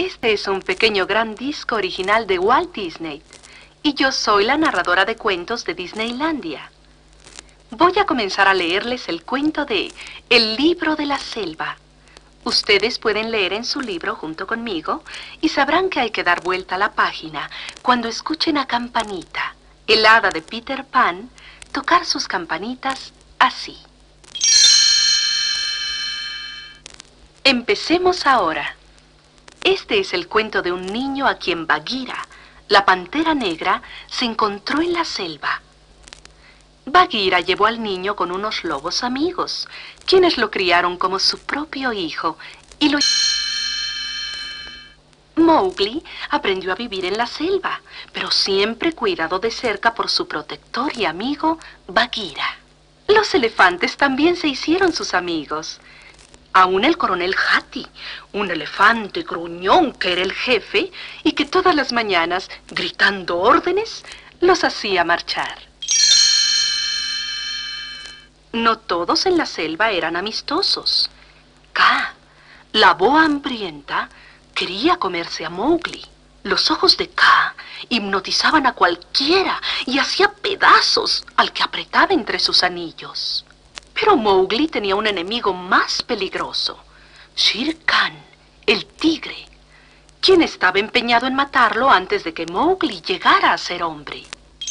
Este es un pequeño gran disco original de Walt Disney y yo soy la narradora de cuentos de Disneylandia. Voy a comenzar a leerles el cuento de El libro de la selva. Ustedes pueden leer en su libro junto conmigo y sabrán que hay que dar vuelta a la página cuando escuchen a Campanita, el hada de Peter Pan, tocar sus campanitas así. Empecemos ahora. Este es el cuento de un niño a quien Bagheera, la pantera negra, se encontró en la selva. Bagheera llevó al niño con unos lobos amigos, quienes lo criaron como su propio hijo y lo... Mowgli aprendió a vivir en la selva, pero siempre cuidado de cerca por su protector y amigo Bagheera. Los elefantes también se hicieron sus amigos. Aún el coronel Hati, un elefante gruñón que era el jefe y que todas las mañanas, gritando órdenes, los hacía marchar. No todos en la selva eran amistosos. Kaa, la boa hambrienta, quería comerse a Mowgli. Los ojos de Kaa hipnotizaban a cualquiera y hacía pedazos al que apretaba entre sus anillos. Pero Mowgli tenía un enemigo más peligroso, Shere Khan, el tigre, quien estaba empeñado en matarlo antes de que Mowgli llegara a ser hombre.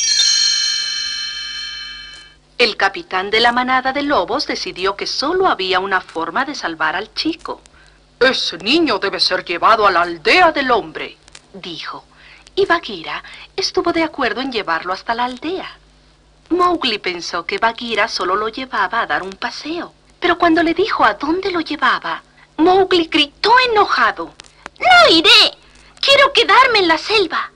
El capitán de la manada de lobos decidió que solo había una forma de salvar al chico. «Ese niño debe ser llevado a la aldea del hombre», dijo, y Bagheera estuvo de acuerdo en llevarlo hasta la aldea. Mowgli pensó que Bagheera solo lo llevaba a dar un paseo, pero cuando le dijo a dónde lo llevaba, Mowgli gritó enojado: «¡No iré! ¡Quiero quedarme en la selva!».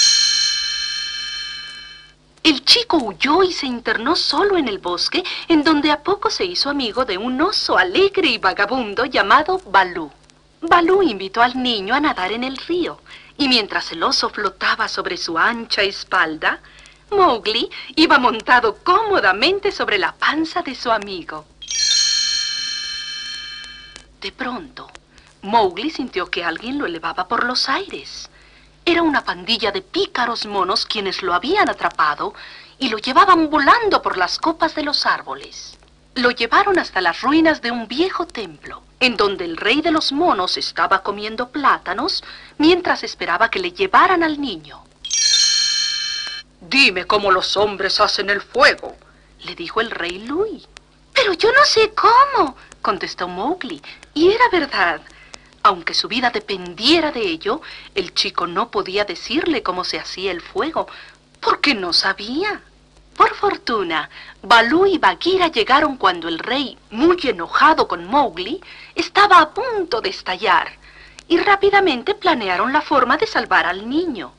El chico huyó y se internó solo en el bosque, en donde a poco se hizo amigo de un oso alegre y vagabundo llamado Baloo. Baloo invitó al niño a nadar en el río, y mientras el oso flotaba sobre su ancha espalda, Mowgli iba montado cómodamente sobre la panza de su amigo. De pronto, Mowgli sintió que alguien lo elevaba por los aires. Era una pandilla de pícaros monos quienes lo habían atrapado y lo llevaban volando por las copas de los árboles. Lo llevaron hasta las ruinas de un viejo templo, en donde el rey de los monos estaba comiendo plátanos mientras esperaba que le llevaran al niño. «Dime cómo los hombres hacen el fuego», le dijo el rey Louie. «Pero yo no sé cómo», contestó Mowgli, y era verdad. Aunque su vida dependiera de ello, el chico no podía decirle cómo se hacía el fuego, porque no sabía. Por fortuna, Baloo y Bagheera llegaron cuando el rey, muy enojado con Mowgli, estaba a punto de estallar, y rápidamente planearon la forma de salvar al niño.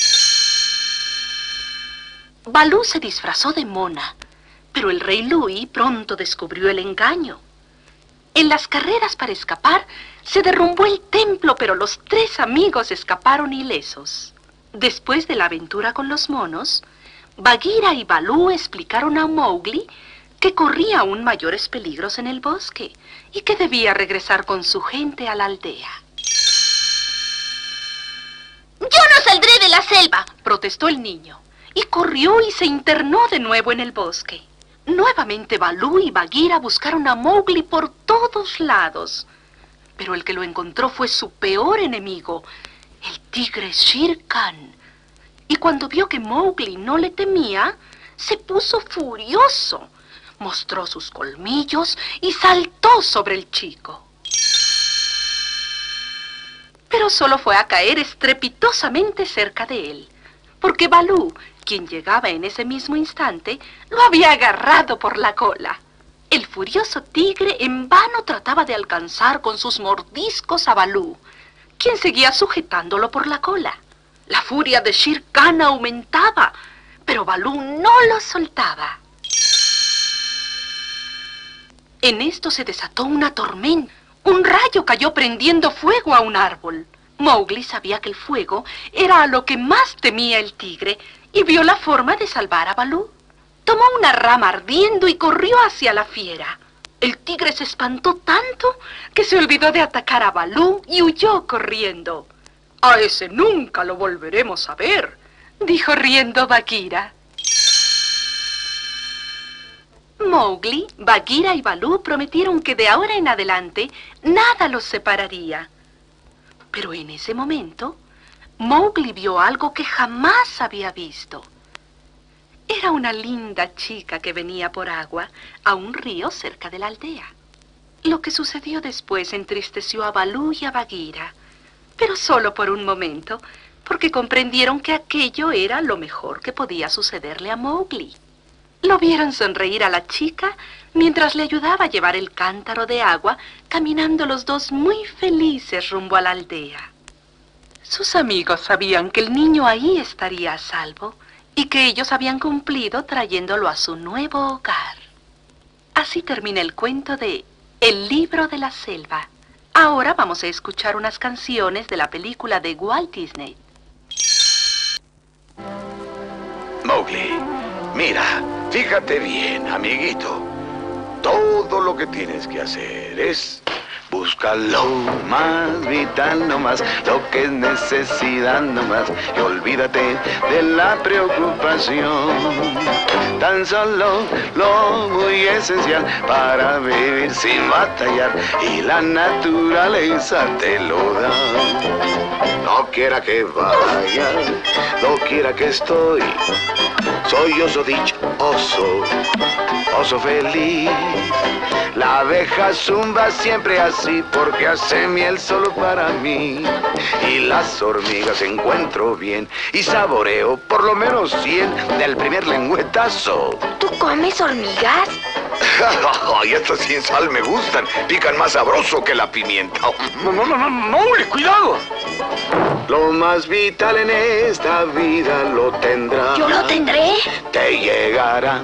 Baloo se disfrazó de mona, pero el rey Louie pronto descubrió el engaño. En las carreras para escapar, se derrumbó el templo, pero los tres amigos escaparon ilesos. Después de la aventura con los monos, Bagheera y Baloo explicaron a Mowgli que corría aún mayores peligros en el bosque y que debía regresar con su gente a la aldea. «Yo no saldré de la selva», protestó el niño. Y corrió y se internó de nuevo en el bosque. Nuevamente Baloo y Bagheera buscaron a Mowgli por todos lados. Pero el que lo encontró fue su peor enemigo, el tigre Shere Khan. Y cuando vio que Mowgli no le temía, se puso furioso. Mostró sus colmillos y saltó sobre el chico. Pero solo fue a caer estrepitosamente cerca de él, porque Baloo, quien llegaba en ese mismo instante, lo había agarrado por la cola. El furioso tigre en vano trataba de alcanzar con sus mordiscos a Baloo, quien seguía sujetándolo por la cola. La furia de Shere Khan aumentaba, pero Baloo no lo soltaba. En esto se desató una tormenta. Un rayo cayó prendiendo fuego a un árbol. Mowgli sabía que el fuego era a lo que más temía el tigre y vio la forma de salvar a Baloo. Tomó una rama ardiendo y corrió hacia la fiera. El tigre se espantó tanto que se olvidó de atacar a Baloo y huyó corriendo. A ese nunca lo volveremos a ver, dijo riendo Bagheera. Mowgli, Bagheera y Baloo prometieron que de ahora en adelante nada los separaría. Pero en ese momento, Mowgli vio algo que jamás había visto. Era una linda chica que venía por agua a un río cerca de la aldea. Lo que sucedió después entristeció a Baloo y a Bagheera, pero solo por un momento, porque comprendieron que aquello era lo mejor que podía sucederle a Mowgli. Lo vieron sonreír a la chica mientras le ayudaba a llevar el cántaro de agua, caminando los dos muy felices rumbo a la aldea. Sus amigos sabían que el niño ahí estaría a salvo y que ellos habían cumplido trayéndolo a su nuevo hogar. Así termina el cuento de El libro de la selva. Ahora vamos a escuchar unas canciones de la película de Walt Disney. Mowgli, mira, fíjate bien, amiguito. Todo lo que tienes que hacer es buscar lo más vital nomás, lo que es necesidad nomás, y olvídate de la preocupación. Tan solo lo muy esencial para vivir sin batallar, y la naturaleza te lo da. No quiera que vaya, no quiera que estoy, soy oso dichoso, oso feliz. La abeja zumba siempre así porque hace miel solo para mí. Y las hormigas encuentro bien y saboreo por lo menos 100 del primer lengüetazo. ¿Tú comes hormigas? Ay, estas sin sal me gustan. Pican más sabroso que la pimienta. No, cuidado. Lo más vital en esta vida lo tendrás. ¿Yo lo tendré? Te llegará.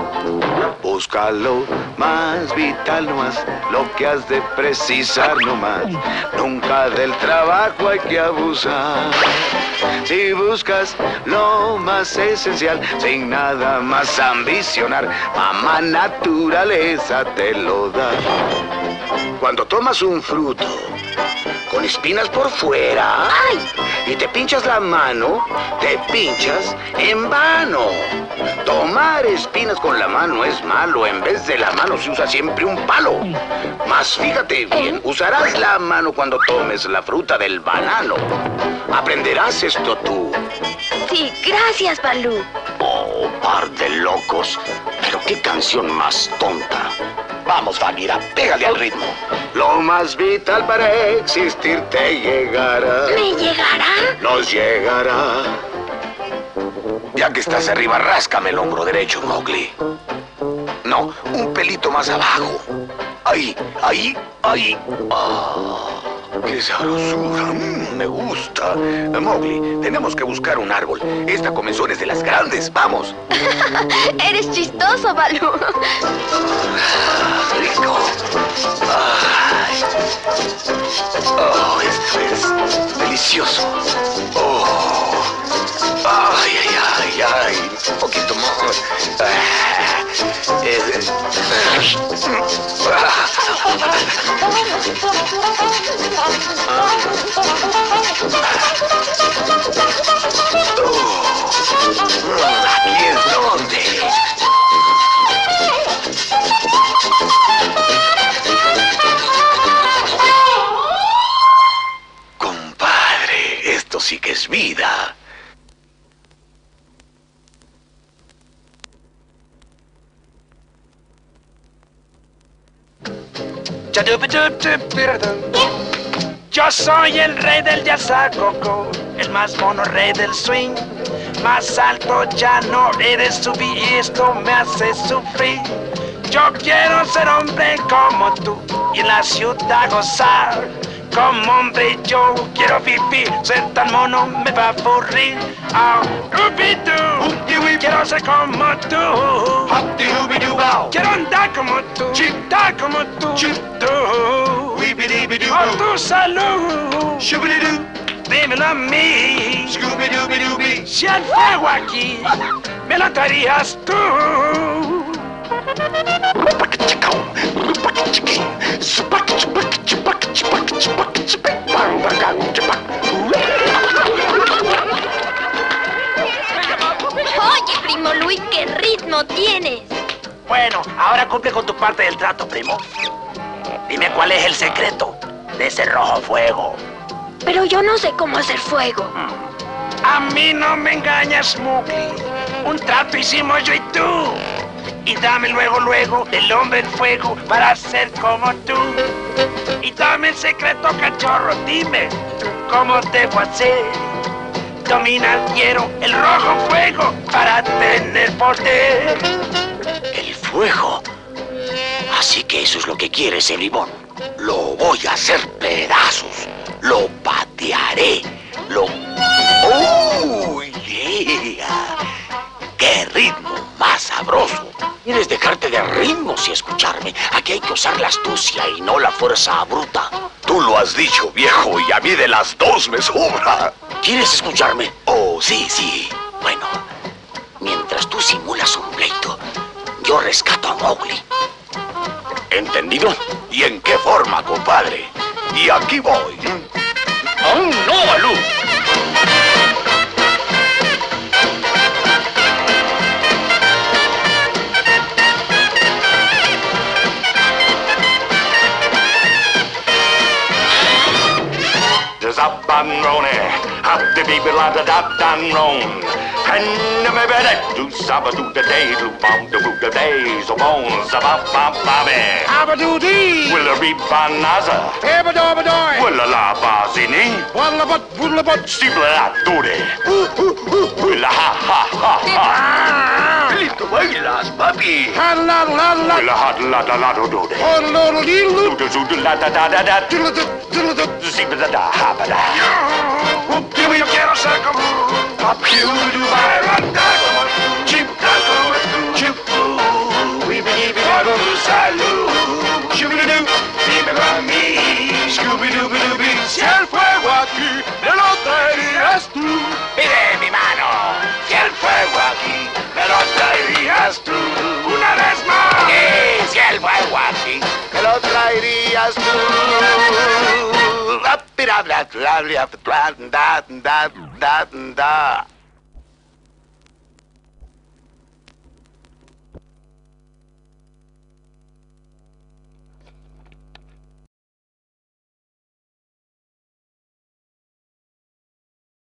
Búscalo más vital nomás, lo que has de precisar nomás. Nunca del trabajo hay que abusar. Si buscas lo más esencial, sin nada más ambicionar, mamá naturaleza te lo da. Cuando tomas un fruto con espinas por fuera, ¡ay! Y te pinchas la mano, te pinchas en vano. Tomar espinas con la mano es malo. En vez de la mano se usa siempre un palo. Mas fíjate bien, usarás la mano cuando tomes la fruta del banano. Aprenderás esto tú. Sí, gracias, Baloo. Oh, par de locos. Pero qué canción más tonta. Vamos, Bagheera, pégale al ritmo. Lo más vital para existir te llegará. ¿Me llegará? Nos llegará. Ya que estás arriba, ráscame el hombro derecho, Mowgli. No, un pelito más abajo. Ahí, ahí, ahí. Ah, qué sabrosura. Me gusta. Mowgli, tenemos que buscar un árbol. Esta comenzón es de las grandes. Vamos. Eres chistoso, Baloo. Rico. Ay. Oh, esto es delicioso. Oh. Ay, ay, ay, ay. Un poquito más. Aquí es donde. Compadre, esto sí que es vida. Yo soy el rey del Yazacoco, el más mono rey del swing. Más alto ya no eres subir y esto me hace sufrir. Yo quiero ser hombre como tú y en la ciudad gozar. Como hombre yo quiero vivir, ser tan mono me va a aburrir. Oh, quiero ser como tú. Quiero andar como tú, dar como tú. Por tu salud, dímelo a mí. Si el fuego aquí me lo traerías tú. cumple con tu parte del trato, primo. Dime cuál es el secreto de ese rojo fuego. Pero yo no sé cómo hacer fuego. A mí no me engañas, Mowgli. Un trato hicimos yo y tú. Y dame luego el hombre en fuego para ser como tú. Y dame el secreto, cachorro, dime cómo debo hacer. Dominar quiero el rojo fuego para tener poder. El fuego. Así que eso es lo que quieres, bribón. Lo voy a hacer pedazos. Lo patearé. ¡Oh, yeah! ¡Qué ritmo más sabroso! Quieres dejarte de ritmos y escucharme. Aquí hay que usar la astucia y no la fuerza bruta. Tú lo has dicho, viejo, y a mí de las dos me sobra. ¿Quieres escucharme? Oh, sí. Bueno, mientras tú simulas un pleito, yo rescato a Mowgli. ¿Entendido? ¿Y en qué forma, compadre? Y aquí voy. ¡Aún no, Balú! Up and rone, up the baby la da da dan ron. And the baby that do saba do the day, do bomb the boot the day, so bones about baby. Abadoo-dee! Will a ribanaza, Ebadoo-badoo! will a la bazini, Wallabat-woolabat! steeple la dude. Will a ha. ¡Listo bailas, papi! Ha-la-la-la! Will a hot la da la do dude. Oh-lo-lo-dee-loo! Do do la da da da da. Steeple da da ha ba da. Yo quiero ser como Papi Uruguay, como Chip, como Chip, Wibbidi-bidi-bidi, salud, Shubidi-doo, dímelo a mí, Scooby-Dooby-Dooby, si el fuego aquí me lo traerías tú. Pide mi mano, si el fuego aquí me lo traerías tú. Una vez más, si el fuego aquí me lo traerías tú. Blah, blah, blah, blah, blah, blah, blah, blah, blah.